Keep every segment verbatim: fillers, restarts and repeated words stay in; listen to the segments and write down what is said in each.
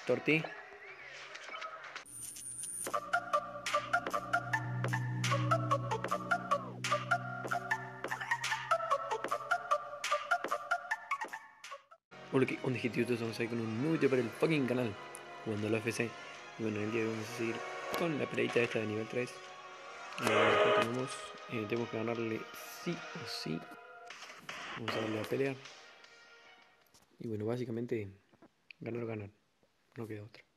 Torti. Hola, ¿qué onda, gente? Ustedes estamos ahí con un nuevo video para el fucking canal jugando la F C. Y bueno, el día de hoy vamos a seguir con la peleita esta de nivel tres. Eh, continuamos, eh, tenemos que ganarle sí o sí. Vamos a darle a pelear. Y bueno, básicamente ganar o ganar, no queda otra.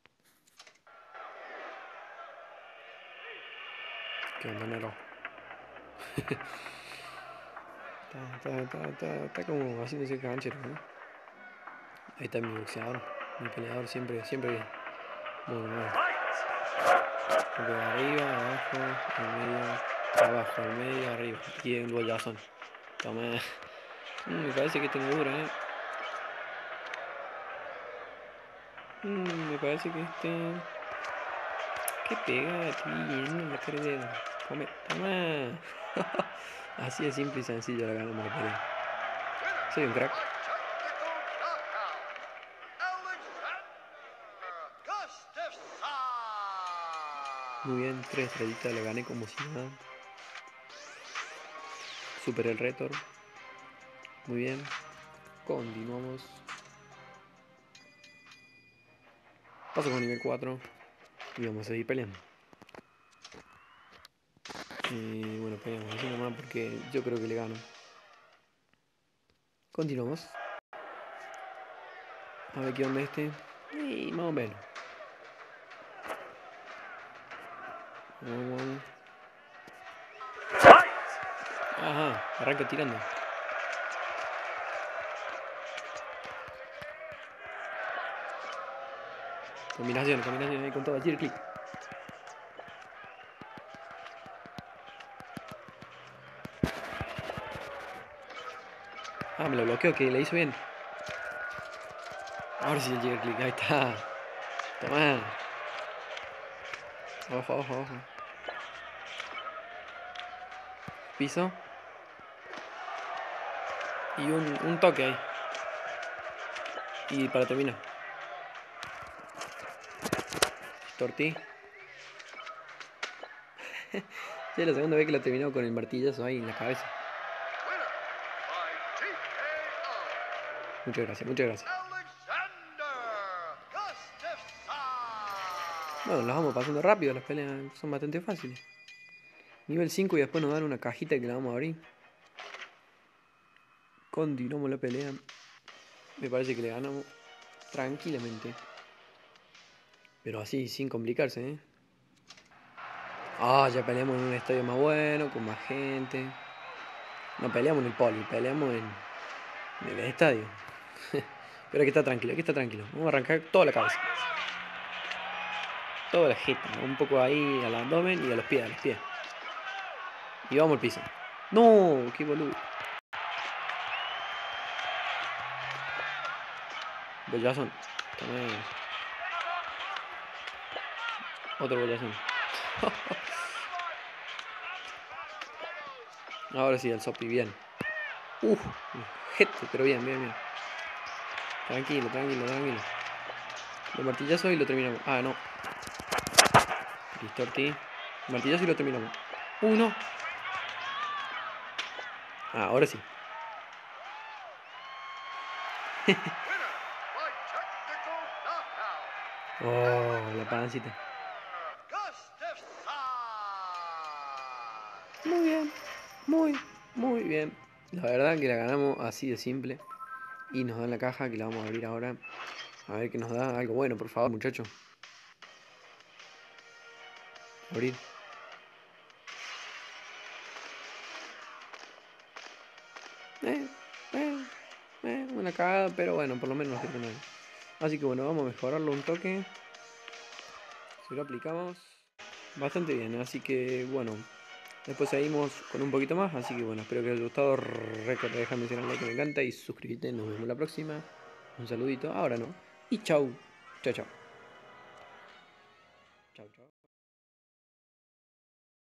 ¿Qué onda, Nero? está, está, está, está, está como haciéndose canchero, ¿no? Ahí está mi boxeador, mi peleador, siempre, siempre bien. Bueno, bueno. De arriba, abajo, al medio, abajo, al medio, arriba. Y el bollazón. Toma. Mm, me parece que tengo dura, eh. Mm, me parece que este. ¿Qué pega? Estoy yendo en la cara de dedo. Come. Toma. Así de simple y sencillo la ganamos la pelea. Soy un crack. Muy bien, tres estrellitas, la gané como si nada. Superé el rétor. Muy bien. Continuamos. Paso con nivel cuatro. Y vamos a seguir peleando. Y bueno, peleamos así nomás porque yo creo que le gano. Continuamos. A ver qué onda este. Y más o menos. Vamos. Ajá, arranca tirando. Combinación, combinación ahí con todo. Tiro clic. Ah, me lo bloqueó, que le hizo bien. Ahora sí llega el clic, ahí está. Toma. Ojo, ojo, ojo. Piso. Y un, un toque ahí. Y para terminar. Torti. Sí, es la segunda vez que lo he terminado con el martillazo ahí en la cabeza. Muchas gracias, muchas gracias. Bueno, las vamos pasando rápido, las peleas son bastante fáciles. Nivel cinco y después nos dan una cajita que la vamos a abrir. Continuamos la pelea. Me parece que le ganamos tranquilamente. Pero así, sin complicarse, ¿eh? Ah, ya peleamos en un estadio más bueno, con más gente. No peleamos en el poli, peleamos en, en el estadio. Pero aquí está tranquilo, aquí está tranquilo. Vamos a arrancar toda la cabeza. Toda la jeta, un poco ahí al abdomen y a los pies, a los pies. Y vamos al piso. No, qué boludo. Bollazón. También. Otro bollazón. Ahora sí, el sopi, bien. Uf, gente, pero bien, bien, bien. Tranquilo, tranquilo, tranquilo. Lo martillazo y lo terminamos. Ah, no. Listo, Ortiz. Martillazo y lo terminamos. Uy, no. Ah, ahora sí. Oh, la pancita. Muy bien, muy, muy bien. La verdad que la ganamos así de simple. Y nos dan la caja que la vamos a abrir ahora. A ver que nos da algo bueno, por favor, muchachos. Abrir. Eh, eh, eh, una cagada, pero bueno, por lo menos nos sirve nada. Así que bueno, vamos a mejorarlo un toque. Si lo aplicamos bastante bien, así que bueno. Después seguimos con un poquito más, así que bueno, espero que os haya gustado. Recuerda dejar mencionar like que me encanta y suscríbete. Nos vemos la próxima. Un saludito, ahora no. Y chau. Chau, chau.